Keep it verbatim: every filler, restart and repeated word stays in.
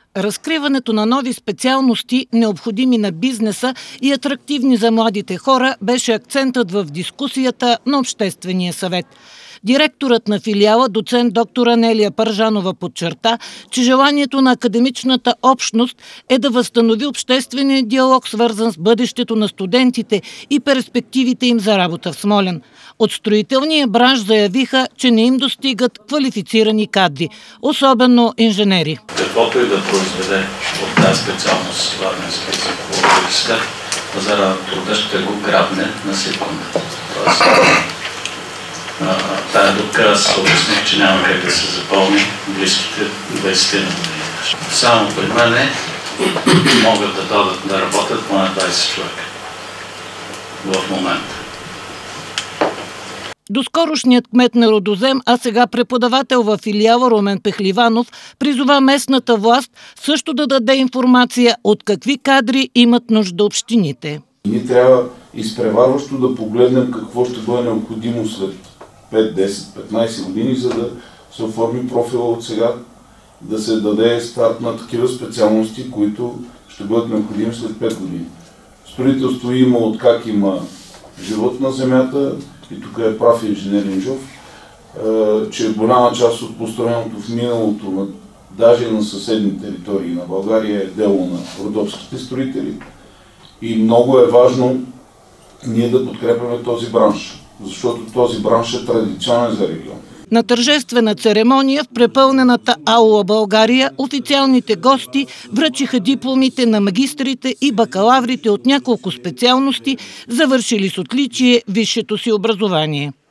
Разкриването на нови специалности, необходими на бизнеса и атрактивни за младите хора, беше акцентът в дискусията на Обществения съвет. Директорът на филиала, доцент доктор Анелия Пържанова, подчерта, че желанието на академичната общност е да възстанови обществения диалог, свързан с бъдещето на студентите и перспективите им за работа в Смолян. От строителния бранш заявиха, че не им достигат квалифицирани кадри, особено инженери. Каквото и да произведе от тази специалност варненски университет, пазара на труда ще го грабне на секунда. Тая дупка аз обясних, че няма как да се запълни близките двайсет години. Само при мене могат да дадат да работят поне двайсет човека в момента. Доскорошният кмет на Рудозем, а сега преподавател във филиала Румен Пехливанов, призова местната власт също да даде информация от какви кадри имат нужда общините. Ние трябва изпреварващо да погледнем какво ще бъде необходимо след пет, десет, петнайсет години, за да се оформи профила от сега, да се даде старт на такива специалности, които ще бъдат необходими след пет години. Строителство има от как има живот на земята, и тук е прав инженер Инжов, че голяма част от построеното в миналото, даже на съседни територии на България, е дело на родопските строители. И много е важно ние да подкрепяме този бранш, защото този бранш е традиционен за регион. На тържествена церемония в препълнената аула България официалните гости връчиха дипломите на магистрите и бакалаврите от няколко специалности, завършили с отличие висшето си образование.